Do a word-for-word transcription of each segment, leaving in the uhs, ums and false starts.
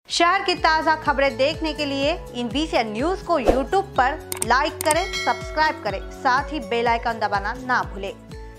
शहर की ताज़ा खबरें देखने के लिए इन बीसीएन न्यूज को यूट्यूब पर लाइक करें, सब्सक्राइब करें, साथ ही बेल आइकन दबाना ना भूलें।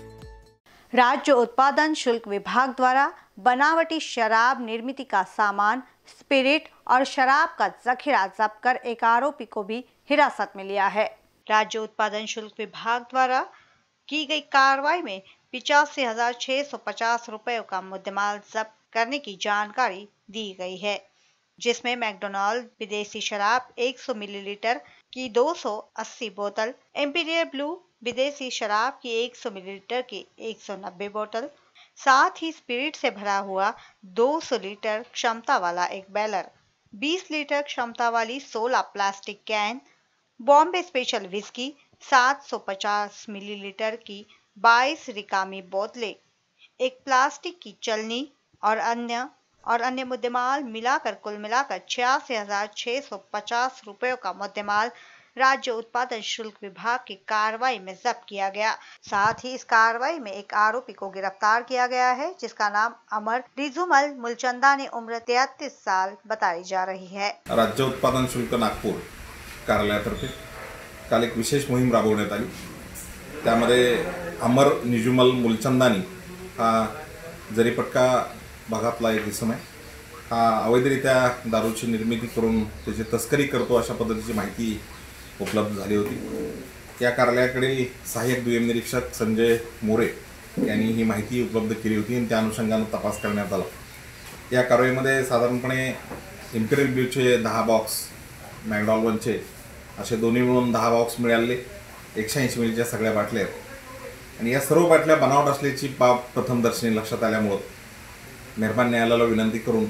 राज्य उत्पादन शुल्क विभाग द्वारा बनावटी शराब निर्मित का सामान, स्पिरिट और शराब का जखीरा जब्त कर एक आरोपी को भी हिरासत में लिया है। राज्य उत्पादन शुल्क विभाग द्वारा की गई कार्रवाई में पिचासी हजार छह सौ पचास रुपयों का मुद्देमाल जब्त करने की जानकारी दी गई है, जिसमें मैकडोनाल्ड विदेशी शराब सौ मिलीलीटर की दो सौ अस्सी बोतल, एम्पीरियल ब्लू विदेशी शराब की सौ मिलीलीटर की एक सौ नब्बे बोतल, साथ ही स्पिरिट से भरा हुआ दो सौ लीटर क्षमता वाला एक बैरल, बीस लीटर क्षमता वाली सोलह plastic can, Bombay special whisky सात सौ पचास मिलीलीटर की बाईस रिकामी बोतलें, एक प्लास्टिक की चलनी और अन्य और अन्य मुद्देमाल मिलाकर कुल मिलाकर छियासी हजार छह सौ पचास रुपयों का मुद्देमाल राज्य उत्पादन शुल्क विभाग की कार्रवाई में जब्त किया गया। साथ ही इस कार्रवाई में एक आरोपी को गिरफ्तार किया गया है, जिसका नाम अमर रिजुमल मुलचंदानी, उम्र तैंतीस साल बताई जा रही है। राज्य उत्पादन शुल्क नागपूर कार्यालयातर्फे काल एक विशेष मोहीम राबवण्यात आली। त्यामध्ये अमर निजुमल मुलचंदानी हा जरीपटका भागातला एक इसम आहे। हा अवैधरित्या दारूची निर्मिती करून त्याची तस्करी करतो अशा पद्धतीची माहिती उपलब्ध झाली होती। या कार्यालयाकडील सहाय्यक दुय्यम निरीक्षक संजय मोरे यांनी ही माहिती उपलब्ध केली होती आणि त्या अनुषंगाने तपास करण्यात आला। या कारवाईमध्ये साधारणपणे इम्पेरियल ब्ल्यूचे दहा बॉक्स, मॅकडॉनल्डचे असे दोन्ही मिळून दहा बॉक्स मिळाले, एकशे ऐंशी मिलीच्या सगळ्या बाटल्या आहेत आणि या सर्व बाटल्या बनावट असल्याची बाब प्रथमदर्शनी लक्षात आल्यामुळे मेहरबान न्यायालयाला विनंती करून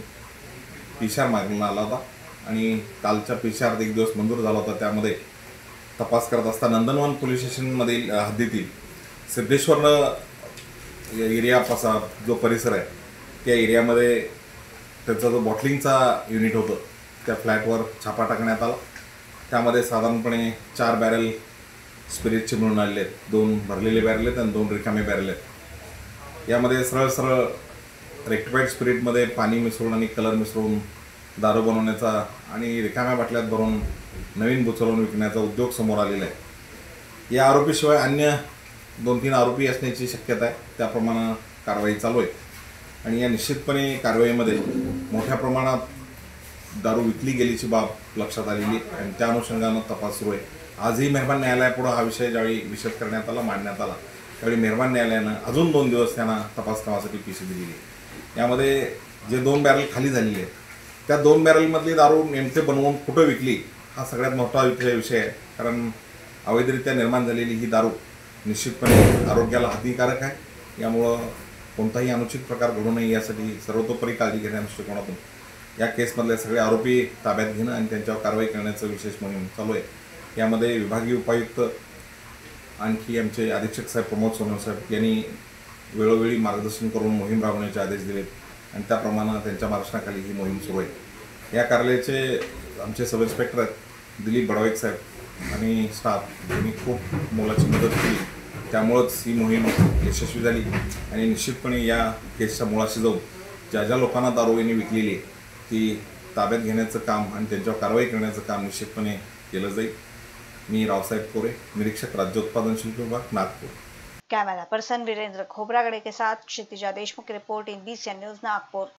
पीसीआर मागण्यात आला होता आणि कालच्या पीसीआर एक दिवस मंजूर झाला होता। त्यामध्ये तपास करत असताना नंदनवन पोलीस स्टेशनमधील हद्दीतील सिद्धेश्वर एरिया पासा जो परिसर आहे त्या एरियामध्ये त्याचा जो बॉटलिंगचा युनिट होतं त्या फ्लॅटवर छापा टाकण्यात आला। त्यामध्ये साधारणपणे चार बॅरल स्पिरिटचे मिळून आलेले आहेत, दोन भरलेले बॅरल आहेत आणि दोन रिकामे बॅरल आहेत। यामध्ये सरळ सरळ रेक्टिफाईड स्पिरिटमध्ये पाणी मिसळून आणि कलर मिसळून दारू बनवण्याचा आणि रिकाम्या बाटल्यात भरून नवीन बुचवून विकण्याचा उद्योग समोर आलेला आहे। या आरोपीशिवाय अन्य दोन तीन आरोपी असण्याची शक्यता आहे, त्याप्रमाणे कारवाई चालू आहे आणि या निश्चितपणे कारवाईमध्ये मोठ्या प्रमाणात दारू विकली गेल्याची बाब लक्षात आलेली आहे आणि त्या अनुषंगाने तपास सुरू आहे। आजही मेहरबान न्यायालयापुढे हा विषय ज्यावेळी विशद करण्यात आला, मांडण्यात आला, त्यावेळी मेहरबान न्यायालयानं अजून दोन दिवस त्यांना तपास कामासाठी पीसी दिली आहे। यामध्ये जे दोन बॅरल खाली झालेले आहेत त्या दोन बॅरलमधली दारू नेमके बनवून कुठं विकली हा सगळ्यात मोठा विषय आहे, कारण अवैधरित्या निर्माण झालेली ही दारू निश्चितपणे आरोग्याला हानिकारक आहे। यामुळं कोणताही अनुचित प्रकार घडू नये यासाठी सर्वतोपरी काळजी घेण्याच्या दृष्टिकोनातून या केसमधले सगळे आरोपी ताब्यात घेणं आणि त्यांच्यावर कारवाई करण्याचं विशेष मोहीम चालू आहे। यामध्ये विभागीय उपायुक्त आणखी आमचे अधीक्षक साहेब प्रमोद सोनवणे साहेब यांनी वेळोवेळी मार्गदर्शन करून मोहीम राबवण्याचे आदेश दिलेत आणि त्याप्रमाणे त्यांच्या मार्गदर्शनाखाली ही मोहीम सुरू आहे। या कार्यालयाचे आमचे सब इन्स्पेक्टर आहेत दिलीप बडवाईक साहेब आणि स्टाफ यांनी खूप मोलाची मदत केली, त्यामुळंच ही मोहीम यशस्वी झाली आणि निश्चितपणे या केसच्या मुळाशी जाऊन ज्या ज्या लोकांना दारू यांनी विकलेली आहे ती ताब्यात घेण्याचं काम आणि त्यांच्यावर कारवाई करण्याचं काम निश्चितपणे केलं जाईल। मी रावसाहेब कोरे, निरीक्षक राज्य उत्पादन शुल्क विभाग, नागपूर। कैमरा पर्सन वीरेंद्र खोबरागड़े के साथ क्षितिजा देशमुख की report in BCN news Nagpur.